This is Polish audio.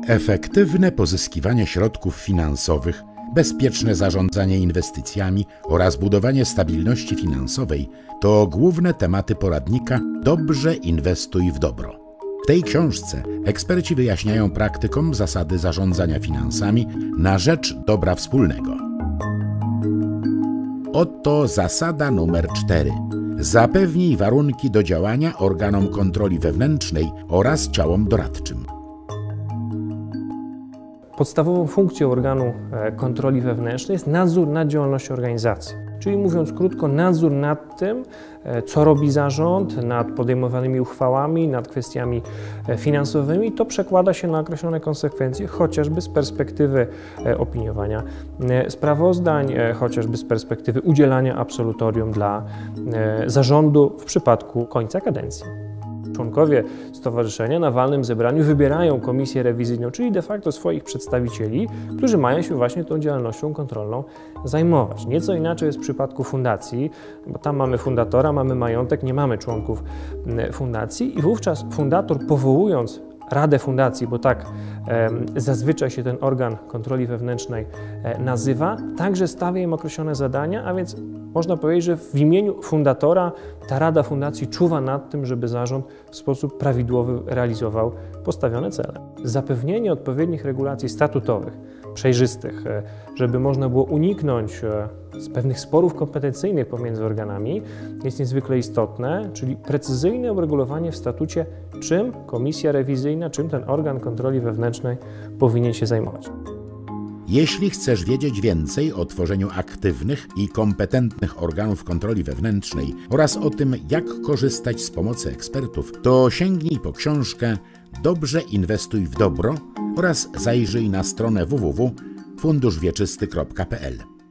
Efektywne pozyskiwanie środków finansowych, bezpieczne zarządzanie inwestycjami oraz budowanie stabilności finansowej to główne tematy poradnika Dobrze inwestuj w dobro. W tej książce eksperci wyjaśniają praktykom zasady zarządzania finansami na rzecz dobra wspólnego. Oto zasada numer 4. Zapewnij warunki do działania organom kontroli wewnętrznej oraz ciałom doradczym. Podstawową funkcją organu kontroli wewnętrznej jest nadzór nad działalnością organizacji. Czyli mówiąc krótko, nadzór nad tym, co robi zarząd, nad podejmowanymi uchwałami, nad kwestiami finansowymi. To przekłada się na określone konsekwencje, chociażby z perspektywy opiniowania sprawozdań, chociażby z perspektywy udzielania absolutorium dla zarządu w przypadku końca kadencji. Członkowie stowarzyszenia na walnym zebraniu wybierają komisję rewizyjną, czyli de facto swoich przedstawicieli, którzy mają się właśnie tą działalnością kontrolną zajmować. Nieco inaczej jest w przypadku fundacji, bo tam mamy fundatora, mamy majątek, nie mamy członków fundacji i wówczas fundator, powołując Radę Fundacji, bo tak zazwyczaj się ten organ kontroli wewnętrznej nazywa, także stawia im określone zadania, a więc można powiedzieć, że w imieniu fundatora ta Rada Fundacji czuwa nad tym, żeby zarząd w sposób prawidłowy realizował postawione cele. Zapewnienie odpowiednich regulacji statutowych, przejrzystych, żeby można było uniknąć z pewnych sporów kompetencyjnych pomiędzy organami, jest niezwykle istotne, czyli precyzyjne uregulowanie w statucie, czym komisja rewizyjna, czym ten organ kontroli wewnętrznej powinien się zajmować. Jeśli chcesz wiedzieć więcej o tworzeniu aktywnych i kompetentnych organów kontroli wewnętrznej oraz o tym, jak korzystać z pomocy ekspertów, to sięgnij po książkę Dobrze inwestuj w dobro oraz zajrzyj na stronę www.funduszwieczysty.pl.